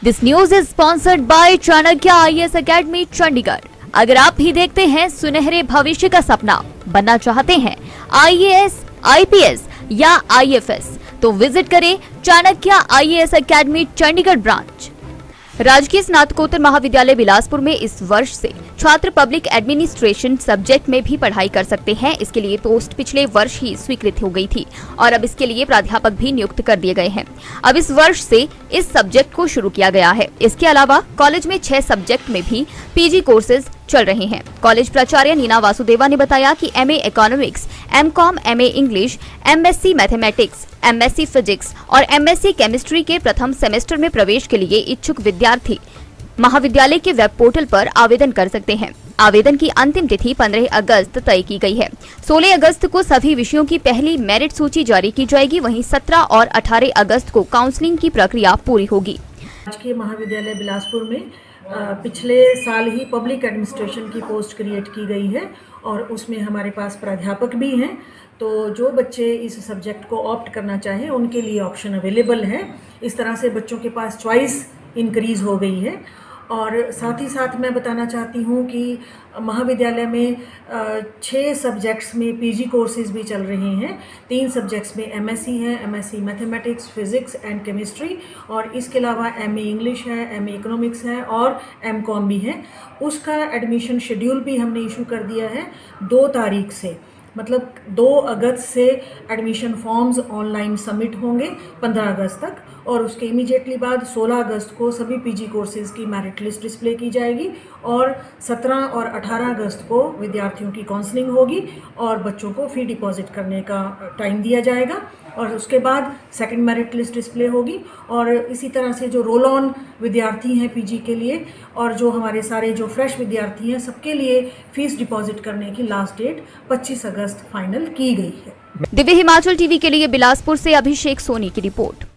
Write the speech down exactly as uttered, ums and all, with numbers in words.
This news is sponsored by Chanakya I A S academy Chandigarh. अगर आप भी देखते हैं सुनहरे भविष्य का सपना, बनना चाहते हैं I A S, I P S या आई एफ एस, तो विजिट करें Chanakya I A S academy Chandigarh branch. राजकीय स्नातकोत्तर महाविद्यालय बिलासपुर में इस वर्ष से छात्र पब्लिक एडमिनिस्ट्रेशन सब्जेक्ट में भी पढ़ाई कर सकते हैं। इसके लिए पोस्ट पिछले वर्ष ही स्वीकृत हो गई थी और अब इसके लिए प्राध्यापक भी नियुक्त कर दिए गए हैं। अब इस वर्ष से इस सब्जेक्ट को शुरू किया गया है। इसके अलावा कॉलेज में छह सब्जेक्ट में भी पीजी कोर्सेज चल रहे हैं। कॉलेज प्राचार्य नीना वासुदेवा ने बताया कि MA economics, M com, MA English, MSc mathematics, MSc physics और एमएससी केमिस्ट्री के प्रथम सेमेस्टर में प्रवेश के लिए इच्छुक विद्यार्थी महाविद्यालय के वेब पोर्टल पर आवेदन कर सकते हैं। आवेदन की अंतिम तिथि पंद्रह अगस्त तय की गई है। सोलह अगस्त को सभी विषयों की पहली मेरिट सूची जारी की जाएगी। वहीं सत्रह और अठारह अगस्त को काउंसलिंग की प्रक्रिया पूरी होगी। राजकीय महाविद्यालय बिलासपुर में पिछले साल ही पब्लिक एडमिनिस्ट्रेशन की पोस्ट क्रिएट की गई है और उसमें हमारे पास प्राध्यापक भी हैं। तो जो बच्चे इस सब्जेक्ट को ऑप्ट करना चाहें उनके लिए ऑप्शन अवेलेबल है। इस तरह से बच्चों के पास चॉइस इंक्रीज़ हो गई है। और साथ ही साथ मैं बताना चाहती हूँ कि महाविद्यालय में छः सब्जेक्ट्स में पीजी कोर्सेज भी चल रहे हैं। तीन सब्जेक्ट्स में एमएससी है, MSc mathematics, physics and chemistry, और इसके अलावा एमए इंग्लिश है, एमए इकोनॉमिक्स है और एम कॉम भी है। उसका एडमिशन शेड्यूल भी हमने इशू कर दिया है दो तारीख से, मतलब दो अगस्त से एडमिशन फॉर्म्स ऑनलाइन सबमिट होंगे पंद्रह अगस्त तक, और उसके इमीडिएटली बाद सोलह अगस्त को सभी पीजी कोर्सेज की मेरिट लिस्ट डिस्प्ले की जाएगी और सत्रह और अठारह अगस्त को विद्यार्थियों की काउंसलिंग होगी और बच्चों को फी डिपॉजिट करने का टाइम दिया जाएगा और उसके बाद सेकंड मेरिट लिस्ट डिस्प्ले होगी। और इसी तरह से जो रोल ऑन विद्यार्थी हैं पीजी के लिए और जो हमारे सारे जो फ्रेश विद्यार्थी हैं, सबके लिए फीस डिपॉजिट करने की लास्ट डेट पच्चीस अगस्त फाइनल की गई है। दिव्य हिमाचल टीवी के लिए बिलासपुर से अभिषेक सोनी की रिपोर्ट।